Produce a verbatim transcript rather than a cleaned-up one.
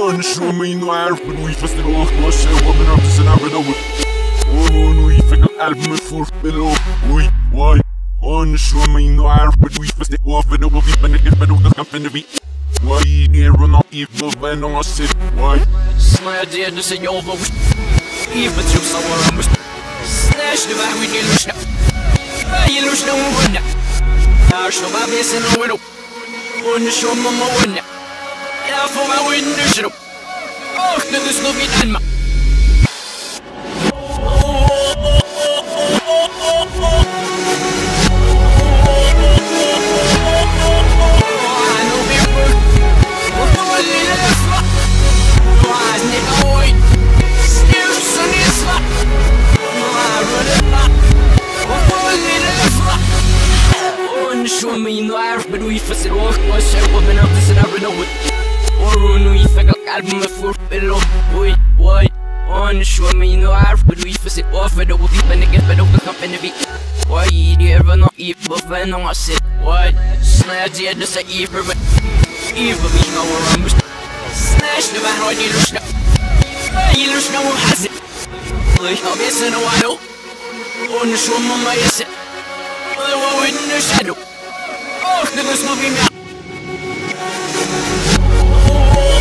On show me no air, but we first it off, no shit, woman up to send out with over. Oh, we figure album for below. We, why? On show me no air, but we first it off, and it will be when it gets better, because I'm finna be. Why you near on our evil when I sit? Why? Snare dead to say your voice. Even to someone I'm Snash the vibe with illusion. Illusion one. I show my best in the window. On the show, Mama one. Yeah, for my window. Oh, there's no be done. Show me no air, but we first it off. What's up, woman up this and I know it. Or when we figure album for below. Wait, why? On show me no air, but we first it off. And it will be when it gets better, because I'm finna be. Why you ever not evil when I sit? Why? Snare dead to say evil, but evil me no more. Snash the man on illusion. Illusion who has it. I'm missing a while. On the show, Mama, yes, it. I in the shadow. Oh, there's no be me.